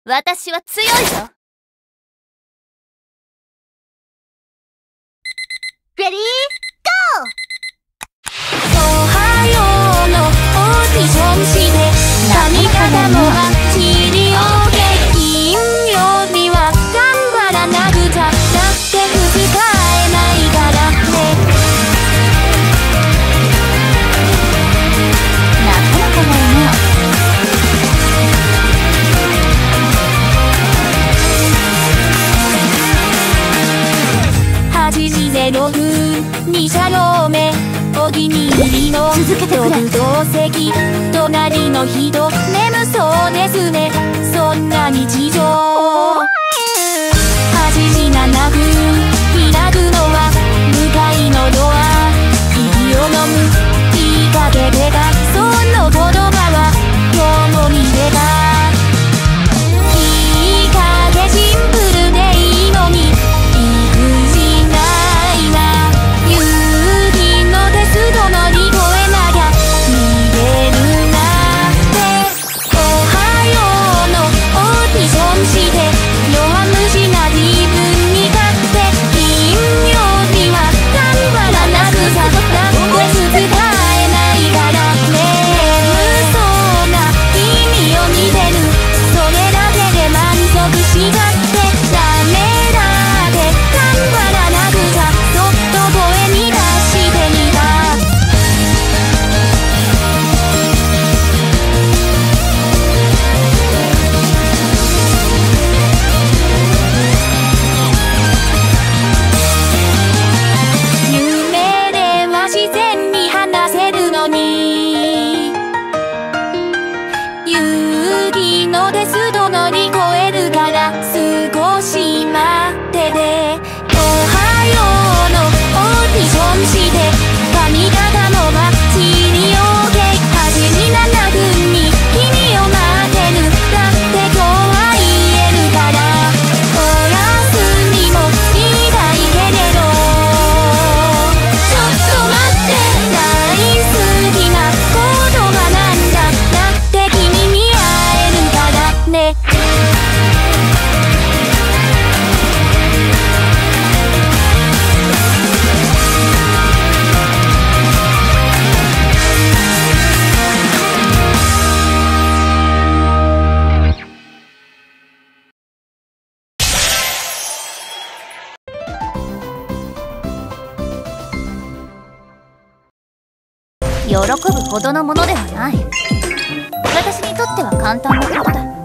私は強いぞ。レディーゴー。おはようのオーディションして髪型もバッチリ OK。 金曜日は頑張らなくちゃだって使えないからね。なかなかないな。806 2車両目お気に入りの独同席。隣の人眠そうですね。そんな日常。8時7分開くのは向かいのドア。息を飲む言いかけてたその言葉は今日も見てた。いいかげシンプルでいいのに理不尽ないな。夕日のテスト乗り越えなきゃ逃げるなって。おはようのオーディションして弱虫な自分に勝って金曜日は頑張らなくちゃだって使えないからね。眠そうな君を見てるそれだけで満足しちゃってダメだって頑張らなくちゃそっと声に出してみた。夢では自然に話せるのに勇気のテスト乗り越えるから少し待ってて。おはようのオーディションして髪型もバッチリ OK。 8時7分に君を待ってるだって今日は言えるから。お休みも言いたいけれどちょっと待って大好きな言葉なんだ。だって君に会えるからね。喜ぶほどのものではない。私にとっては簡単なことだ。